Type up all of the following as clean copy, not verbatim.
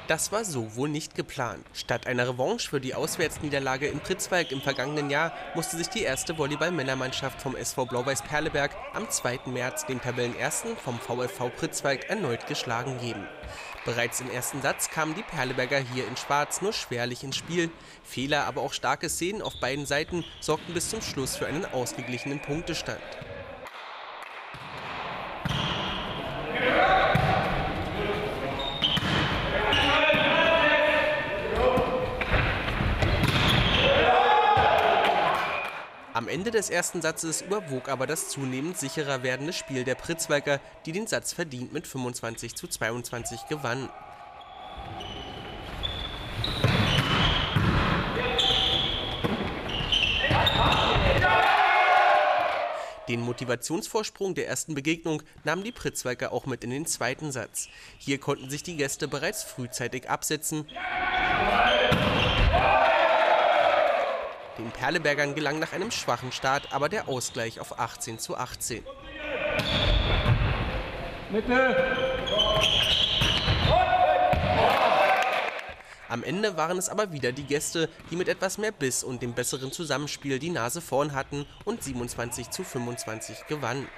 Das war so wohl nicht geplant. Statt einer Revanche für die Auswärtsniederlage in Pritzwalk im vergangenen Jahr musste sich die erste Volleyball-Männermannschaft vom SV Blau-Weiß Perleberg am 2. März den Tabellenersten vom VfV Pritzwalk erneut geschlagen geben. Bereits im ersten Satz kamen die Perleberger hier in Schwarz nur schwerlich ins Spiel. Fehler, aber auch starke Szenen auf beiden Seiten sorgten bis zum Schluss für einen ausgeglichenen Punktestand. Am Ende des ersten Satzes überwog aber das zunehmend sicherer werdende Spiel der Pritzwalker, die den Satz verdient mit 25:22 gewannen. Den Motivationsvorsprung der ersten Begegnung nahmen die Pritzwalker auch mit in den zweiten Satz. Hier konnten sich die Gäste bereits frühzeitig absetzen. Den Perlebergern gelang nach einem schwachen Start aber der Ausgleich auf 18:18. Am Ende waren es aber wieder die Gäste, die mit etwas mehr Biss und dem besseren Zusammenspiel die Nase vorn hatten und 27:25 gewannen.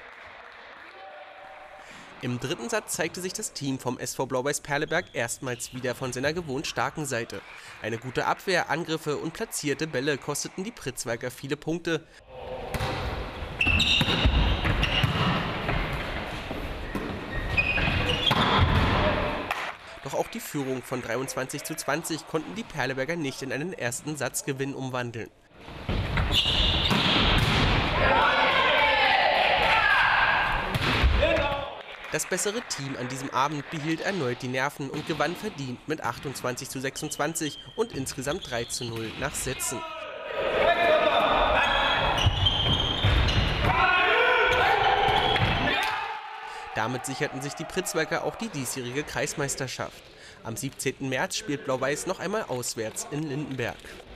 Im dritten Satz zeigte sich das Team vom SV Blau-Weiß Perleberg erstmals wieder von seiner gewohnt starken Seite. Eine gute Abwehr, Angriffe und platzierte Bälle kosteten die Pritzwalker viele Punkte. Doch auch die Führung von 23:20 konnten die Perleberger nicht in einen ersten Satzgewinn umwandeln. Das bessere Team an diesem Abend behielt erneut die Nerven und gewann verdient mit 28:26 und insgesamt 3:0 nach Sätzen. Damit sicherten sich die Pritzwalker auch die diesjährige Kreismeisterschaft. Am 17. März spielt Blau-Weiß noch einmal auswärts in Lindenberg.